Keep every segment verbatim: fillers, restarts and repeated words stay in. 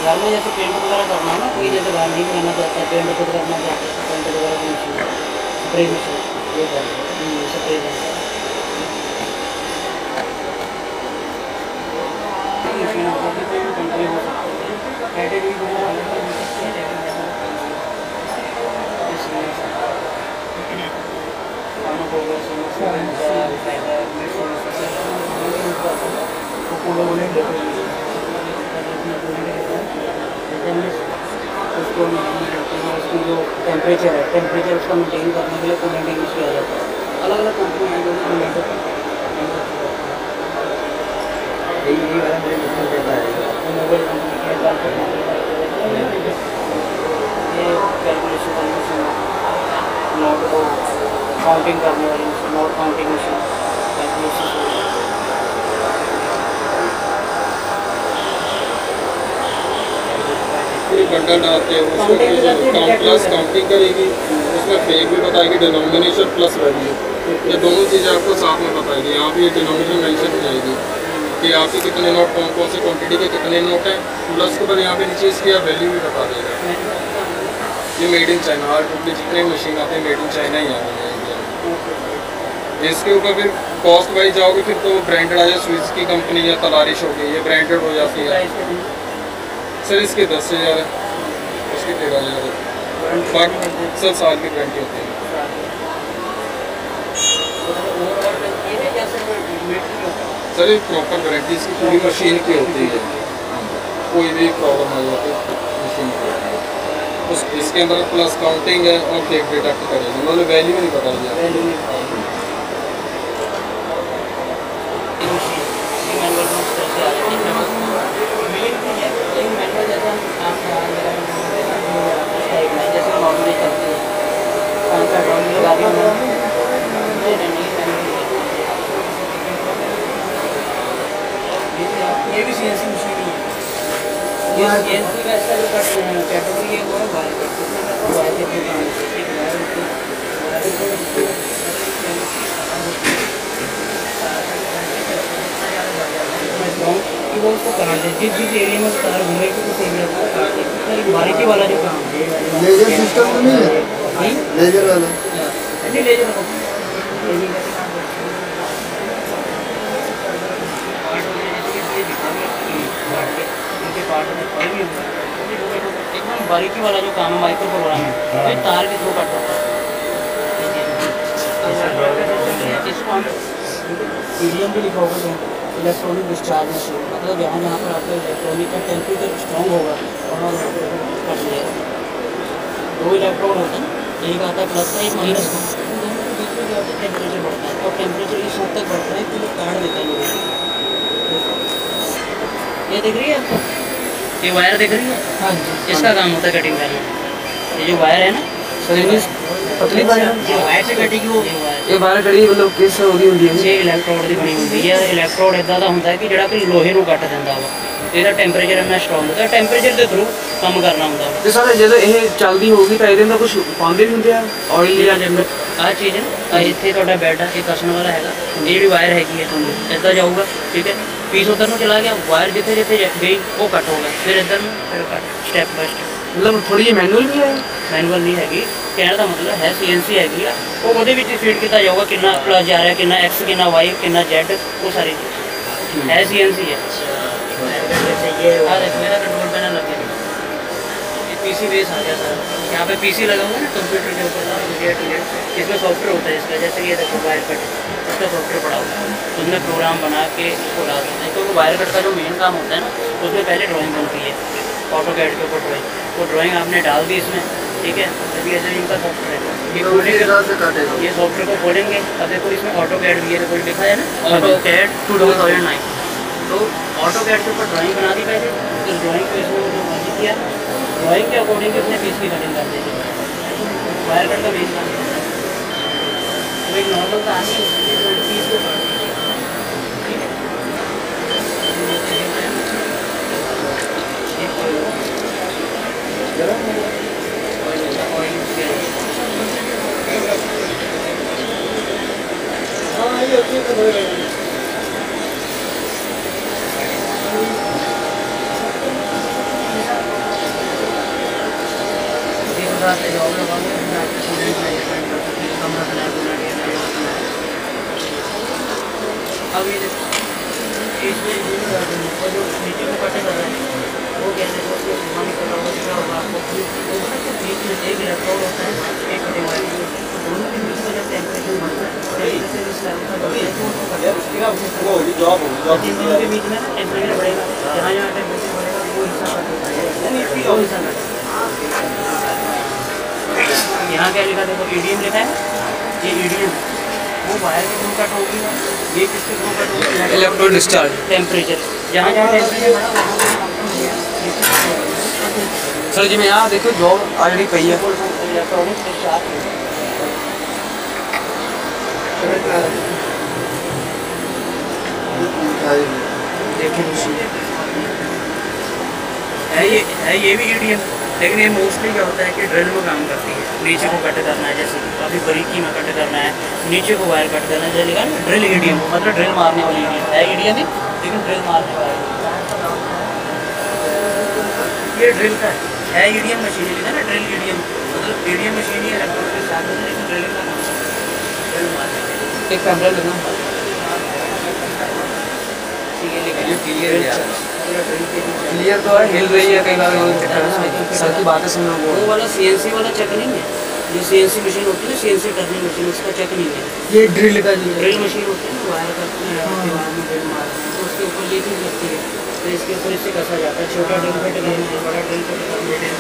घर में जैसे पेंट वगैरह करना ना, कोई जैसे बाहर नहीं करना चाहता, पेंट खुद करना चाहता है, पेंट वगैरह की मशीन, स्प्रे मशीन, ये स्प्रे मशीन आपको कोई भी कंपनी हो सकती है, कैटेगरी वगैरह अलग अलग हो सकती है, लेकिन जैसा खानों को उसको उसकी जो टेम्परेचर है, टेम्परेचर उसका मेंटेन करने के लिए कूलेंट यूज़ किया जाता है। अलग अलग कंपनी है जो कूलेंट यही वाला मुझे मशीन देता है मोबाइल कंपनी के ये कैलकुलेशन वाली मशीन, नोट को काउंटिंग करने वाली machine, note counting machine, calculation bundle डालते हैं उसको प्लस काउंटिंग करेगी, उसमें फेक भी बताएगी, डिनोमिनेशन प्लस वैल्यू, ये दोनों चीज़ें आपको साथ में बताएगी। यहाँ भी ये डिनोमिनेशन मेंशन हो जाएगी कि आपके कितने नोट, कौन कौन से क्वांटिटी के कितने नोट हैं, प्लस के बाद यहाँ पे नीचे इसकी वैल्यू भी बता देगा। ये मेड इन चाइना, हर टोटली जितने मशीन आते हैं मेड इन चाइना ही आते हैं इंडिया में। इसके ऊपर फिर कॉस्ट वाइज जाओगे फिर तो ब्रांडेड आ जाए, स्विस की कंपनी या तलारिश हो गई, ये ब्रांडेड हो जाती है। सर इसके दस हज़ार है, उसकी तेरह हज़ार है, बाकी सब साल की गारंटी होती है। सर ये प्रॉपर गारंटी इसकी पूरी मशीन की होती है, कोई भी प्रॉब्लम आ जाती है मशीन की उस इसके अंदर प्लस काउंटिंग है और फेक डिटेक्ट करेगी, मतलब वैल्यू नहीं पता लग जाएगी। ये भी सीएनसी मशीन ही है। ये सीएनसी का इसका जो कैटेगरी है वो है वायर कट, इसमें मैं वायर कट में काम करती है, वायर कि वो उसको करा दे, जिस जिस एरिया में तार घूमेगी उस एरिया को काट दे। बारीकी वाला जो काम है लेजर सिस्टम तो नहीं है, लेजर वाला नहीं लेजर एकदम बारीकी वाला जो काम है माइक्रो प्रोग्राम है, ये तार के थ्रू कट होता है। इसको हम ईडीएम भी लिखा होगा, तो इलेक्ट्रॉनिक डिस्चार्ज मशीन, मतलब यहाँ जहाँ पर आपका इलेक्ट्रॉनिक का टेम्परेचर स्ट्रॉन्ग होगा और कट जाएगा। दो इलेक्ट्रोड होते हैं, एक आता है प्लस का, एक माइनस का, बीच में जो होता है टेम्परेचर बढ़ता है और टेम्परेचर इस हद तक बढ़ता है कि वो काट देता है लोगों को। ये देख रही है आपको, ये वायर देख रही है? हाँ जी। इसका काम होता है कटिंग करना। ये जो वायर है ना पतली वायर, ये वायर से कटेगी वो ये वायर कड़ी मतलब किस होगी होंगी है ये इलेक्ट्रोड ਦੀ ਬਣੀ ਹੁੰਦੀ ਹੈ। ਇਲੈਕਟ੍ਰੋਡ ਇਦਾਂ ਦਾ ਹੁੰਦਾ ਕਿ ਜਿਹੜਾ ਕਿ ਲੋਹੇ ਨੂੰ ਕੱਟ ਦਿੰਦਾ ਵਾ, ਇਹਦਾ ਟੈਂਪਰੇਚਰ ਇੰਨਾ ਸਟਰੋਂਗ ਹੁੰਦਾ, ਟੈਂਪਰੇਚਰ ਦੇ ਥਰੂ ਕੰਮ ਕਰਨਾ ਹੁੰਦਾ ਵਾ। ਤੇ ਸਾਰੇ ਜਦੋਂ ਇਹ ਚੱਲਦੀ ਹੋਊਗੀ ਤਾਂ ਇਹਦੇ ਅੰਦਰ ਕੁਝ ਪਾਉਂਦੇ ਵੀ ਹੁੰਦੇ ਆ ਆਇਲ ਜਾਂ ਜਿੰਨਾ ਆਹ ਚੀਜ਼ ਹੈ। ਇੱਥੇ ਤੁਹਾਡਾ ਬੈਡ ਆ, ਇਹ ਕਸਣ ਵਾਲਾ ਹੈਗਾ, ਇਹ ਜਿਹੜੀ ਵਾਇਰ ਹੈਗੀ ਹੈ ਇੱਦਾਂ ਜਾਊਗਾ, ਠੀਕ ਹੈ, ਪੀਸ ਉਧਰ ਨੂੰ ਚਲਾ ਗਿਆ, ਵਾਇਰ ਜਿੱਥੇ ਜਿੱਥੇ ਗਈ ਉਹ ਕੱਟ ਹੋ ਗਿਆ, ਫਿਰ ਇੱਧਰ ਨੂੰ ਫਿਰ ਕੱਟ, ਸਟੈਪ ਬਾਈ ਸਟੈਪ। मतलब थोड़ी जी मैनुअल भी है, मैनुअल नहीं हैगी, कहने का मतलब है सीएनसी हैगी आ, वो ਉਹਦੇ ਵਿੱਚ ਫੀਡ ਕੀਤਾ ਜਾਊਗਾ ਕਿੰਨਾ प्लस जा रहा है, कितना एक्स, कितना वाई, कितना जेड, वो सारी चीज़ है सीएनसी है। हाँ देखो मेरा कंट्रोल पैनल लग गया, ये पीसी बेस आ गया सर, यहाँ पे पीसी लगा हुआ है ना कंप्यूटर के ऊपर, इसमें सॉफ्टवेयर होता है इसका, जैसे ये देखो वायर कट, इसका सॉफ्टवेयर पड़ा हुआ है, उसमें प्रोग्राम बना के इसको डाल देते हैं, क्योंकि वायर कट का जो मेन काम होता है ना उसमें पहले ड्राइंग बनती है, ऑटो कैड के ऊपर ड्राइंग, वो ड्राइंग आपने डाल दी इसमें, ठीक है, अभी ऐसे इनका सॉफ्टवेयर है, ये खोलेंगे, ये सॉफ्टवेयर को खोलेंगे, अब देखो इसमें ऑटो कैड भी है, देखो लिखा है ना AutoCAD two thousand nine, तो ऑटो कैड के ऊपर ड्राइंग बना दी पहले, इस ड्राइंग को इसमें जो मर्जी किया, ड्राइंग के अकॉर्डिंग उसने पीस की कटिंग कर दी, वायर कट का मेन काम है, तो एक नॉर्मल का आनी पीस को काट दीजिए, ठीक है, साथ जॉब लगाओगे फिर आपके स्टूडेंट मैनेजमेंट कर सकते हैं, कम रखना है पूरा डेटा रखना है। अब ये देखो इसमें जो नीचे को कटे कर रहे हैं वो कैसे वो हमारी पता होगा क्या होगा आपको बीच में एक इलेक्ट्रोड होता है, एक कटिंग वाली दोनों के बीच में जब टेम्परेचर बढ़ता है जैसे इस लेवल का बढ़ता है दोनों के बीच में ना टेम्परेचर बढ़ेगा, जहाँ जहाँ टेम्परेचर बढ़ेगा वो हिस्सा कट होता है, वो हिस्सा कट। यहाँ क्या लिखा देखो ईडीएम लिखा है, ये ईडीएम वो वायर के थ्रू कट होगी, ये किसके थ्रू कट होगी, इलेक्ट्रोड डिस्चार्ज टेम्परेचर जहाँ जहाँ टेम्परेचर बढ़ा सर जी मैं यहाँ देखो जॉब ऑलरेडी पई है। इलेक्ट्रॉनिक डिस्चार्ज देखो है, ये है ये भी ईडीएम, लेकिन ये मोस्टली क्या होता है कि ड्रिल में काम करती है, नीचे को कट करना है, जैसे काफ़ी बारीकी में कट करना है, नीचे को वायर कट करना है, जैसे लिखा है ड्रिल ईडीएम, मतलब ड्रिल मारने वाली ईडीएम है, ईडीएम ही लेकिन ड्रिल मारने वाला ये ड्रिल का है, ईडीएम मशीन लिखा है ना, ड्रिल ईडीएम मतलब ईडीएम मशीन ही इलेक्ट्रॉनिक के साथ है, लेकिन ड्रिलिंग का काम है, ड्रिल मारने एक कैमरा लगा क्लियर तो है, हिल रही है कई बार सर की बातें सुन वो वाला सीएनसी वाला चेक नहीं है, जो सीएनसी मशीन होती है ना, सीएनसी टर्निंग मशीन, उसका चेक नहीं है, ये ड्रिल का जी ड्रिल मशीन होती है ना, वायर करते हैं दीवार में ड्रिल मारते हैं तो उसके ऊपर ये चीज़ लगती है, तो इसके ऊपर इससे कसा जाता है, छोटा ड्रिल फिट करना है, बड़ा ड्रिल फिट करना है।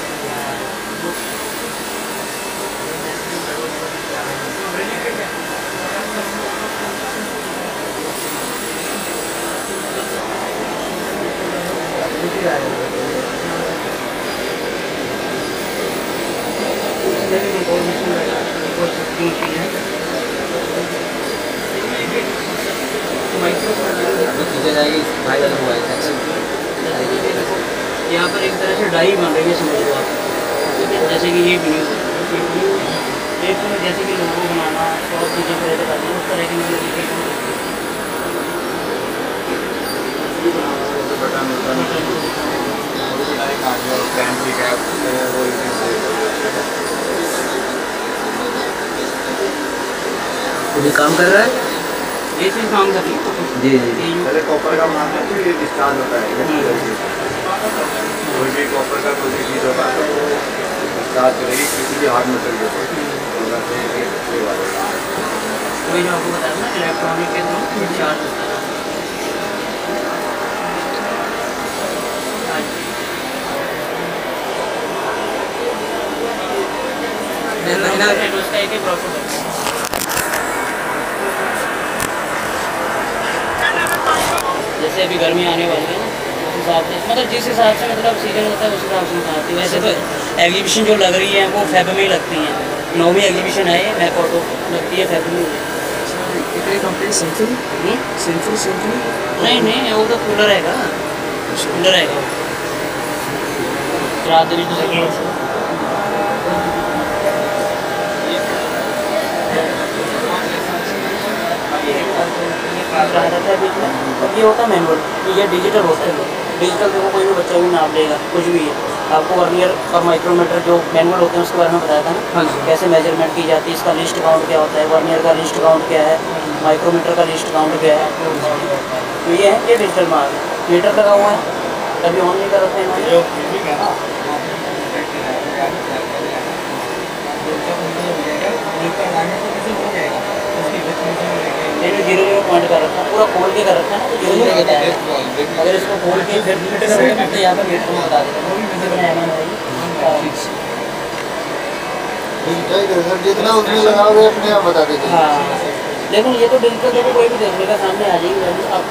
यहाँ पर एक तरह से डाई बन रही है, समझ लो आप, जैसे कि ये ब्लू एक जैसे कि लोगो बनाना और चीज़ें करना उस तरह की अभी काम कर रहा है ये चीज़ काम कर रही है जी जी पहले कॉपर का मारना है फिर ये डिस्चार्ज होता है, कोई भी कॉपर का कोई भी चीज़ होगा तो वो डिस्चार्ज करेगी किसी भी हार्ड मटेरियल को, वही जो आपको बताया ना इलेक्ट्रॉनिक के थ्रू डिस्चार्ज होता है। उसका एक ही प्रॉफिट है, जैसे अभी गर्मी आने वाली है ना उस हिसाब से, मतलब जिस हिसाब से मतलब सीजन होता है उस हिसाब से आती है। वैसे तो एग्जीबिशन जो लग रही है वो फेब में ही लगती हैं, नौवीं एग्जीबिशन है ये मैक ऑटो लगती है फेब में। कंपनी सिंफनी सिंफनी सिंफनी नहीं नहीं वो तो कूलर रहेगा, कूलर रहेगा रात दिन रहता है बीच में। और ये होता है मैनुअल, ये डिजिटल होता है, डिजिटल देखो कोई भी बच्चा भी नाप लेगा कुछ भी है। आपको वर्नियर और माइक्रोमीटर जो मैनुअल होते हैं उसके बारे में बताया था ना, हाँ जी। कैसे मेजरमेंट की जाती है, इसका लिस्ट काउंट क्या होता है, वर्नियर का लिस्ट काउंट क्या है, माइक्रोमीटर का लिस्ट काउंट क्या है। तो ये है ये डिजिटल माल, मीटर लगा हुआ है, कभी ऑन नहीं कर रखते हैं मैंने जीरो जीरो पॉइंट कर रखा है, पूरा खोल के कर रखा है ना, तो जीरो जीरो बताया है। अगर इसको खोल के फिर मीटर करोगे तो यहाँ पर मीटर में बता देगा जितना उसमें लगाओगे अपने आप बता देगा। हाँ लेकिन ये तो डिजिटल देखो कोई भी देख लेगा, सामने आ जाएगी वैल्यू। अब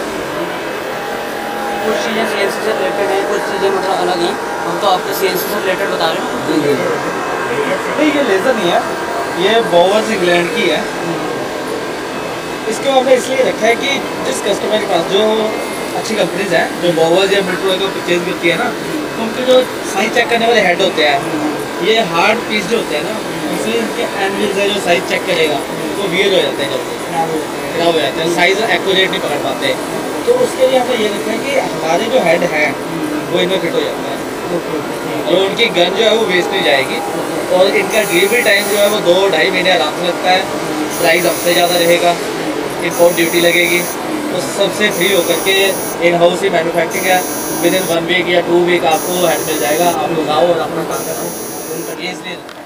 कुछ चीज़ें सी एन सी से रिलेटेड हैं, कुछ चीज़ें मतलब अलग हैं, हम तो आपको सी एन सी से रिलेटेड बता रहे हैं। नहीं ये लेज़र नहीं है, ये बोवर्स इंग्लैंड की है। इसको हमने इसलिए रखा है कि जिस कस्टमर के पास जो अच्छी कंपनीज हैं जो बोवर्स या मिल्ट्रो को परचेज करती है ना, तो उनके जो साइज चेक करने वाले हेड होते हैं, ये हार्ड पीस जो होते हैं ना, उससे इनके एनविल्स है जो साइज चेक करेगा वो वियर हो जाते हैं, जब खराब हो जाते हैं, साइज एक्यूरेट नहीं पकड़ पाते। तो उसके लिए हमने ये रखा है कि हमारे जो हेड हैं वो इनमें फिट हो जाता है। और उनकी गन जो है वो वेस्ट नहीं जाएगी। और इनका डिलीवरी टाइम जो है वो दो ढाई महीने आराम से लगता है। प्राइस हमसे ज़्यादा रहेगा, इम्पोर्ट ड्यूटी लगेगी, तो सबसे फ्री होकर के इन हाउस ही मैन्युफैक्चरिंग है। विद इन वन वीक या टू वीक आपको हैंड मिल जाएगा। आप लोग आओ और अपना काम करो, ये इसलिए